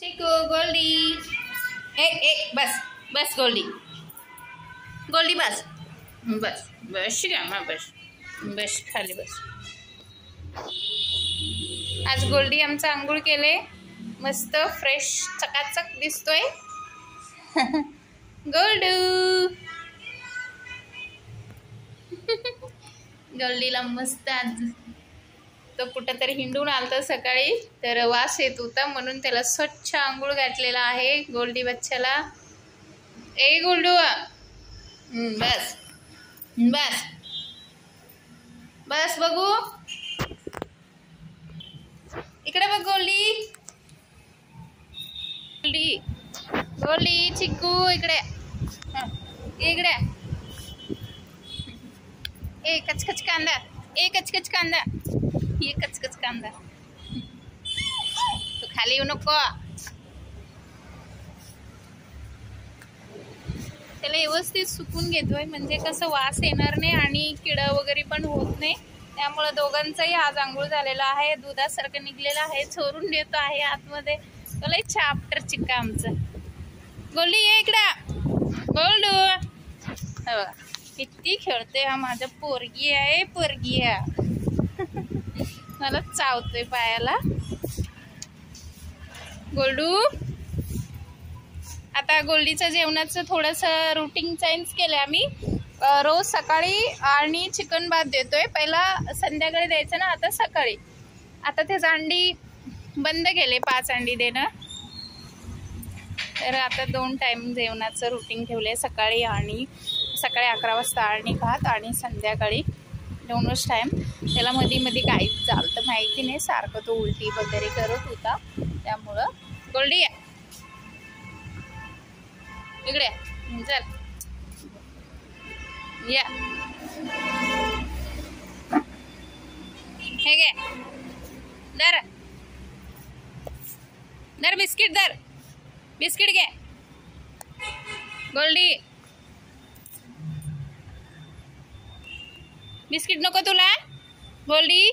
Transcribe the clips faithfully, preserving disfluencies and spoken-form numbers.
चिकू गोल्डी ए ए बस बस गोल्डी गोल्डी बस बस बस मा बस बस खाली बस. आज गोल्डी आमचा आंघोळ केले मस्त फ्रेश चकाचक दिसतोय. गोल्डू गोल्डीला मस्त आज तो कुठेतरी हिंडून आलता सकाळी तर वास येत होता म्हणून त्याला स्वच्छ आंघोळ घातलेला आहे गोल्डी बच्चाला. ए गोल्डू बस बस बस बघू इकडे बघ गोल्डी गोल्डी गोल्डी चिक्कू इकडे इकडे. ए कचकच कांदा ए कचकच कांदा ये कचकच कांदा तू खाली येऊ नको. त्याला व्यवस्थित सुकून घेतोय म्हणजे कसं वास येणार नाही आणि किडा वगैरे पण होत नाही. त्यामुळे दोघांचाही आज आंघोळ झालेला आहे. दुधासारखं निघलेलं आहे. चोरून देतो आहे आतमध्ये. त्याला चाप्टर चिक्का आमचं. गोल्डी ये इकडं गोल्डू बघा किती खेळतोय हा माझा पोरगी आहे पोरगी आहे. मला चावतोय पायाला. गोल्डू आता गोल्डीचं जेवणाचं थोडंसं रुटीन चेंज केलं आम्ही. रोज सकाळी आणि चिकन भात देतोय. पहिला संध्याकाळी द्यायचं ना आता सकाळी. आता तेच अंडी बंद केले पाच अंडी देणं. तर आता दोन टाइम जेवणाचं रुटीन ठेवले सकाळी आणि सकाळी अकरा वाजता आणि भात आणि संध्याकाळी दोनच टाइम. त्याला मध्ये मध्ये काहीच झालं तर माहिती नाही सारखं तो उलटी वगैरे करत होता त्यामुळं. गोल्डी या इकडे चल या हे घे दर दर बिस्किट दर बिस्किट घे गोल्डी. बिस्किट नको तुला गोल्डी.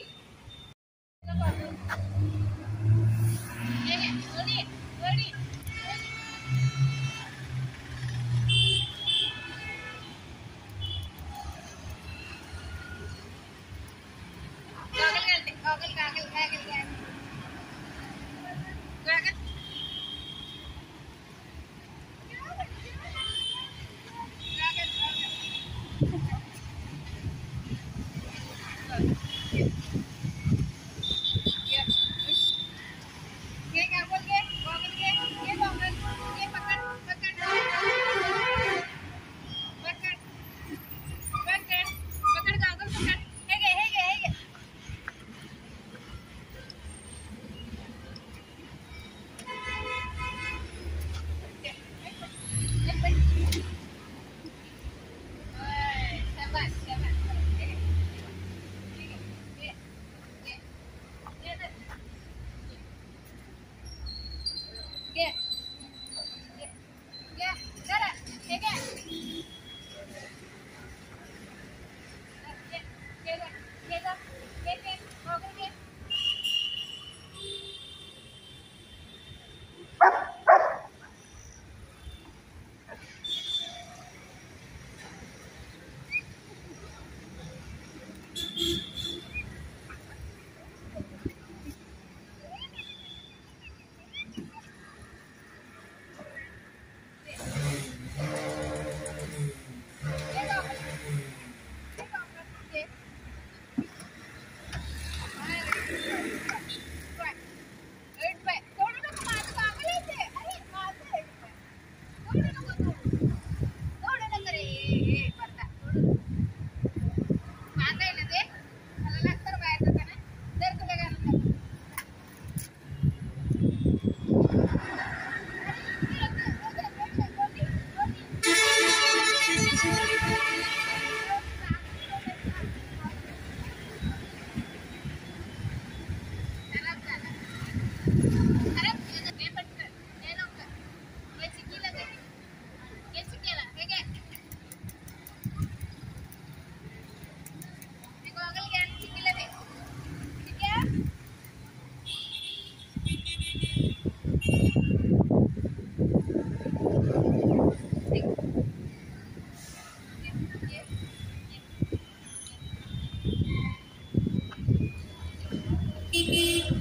आहे.